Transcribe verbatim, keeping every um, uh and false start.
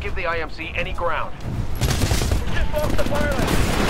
give the I M C any ground. We just lost the pilot!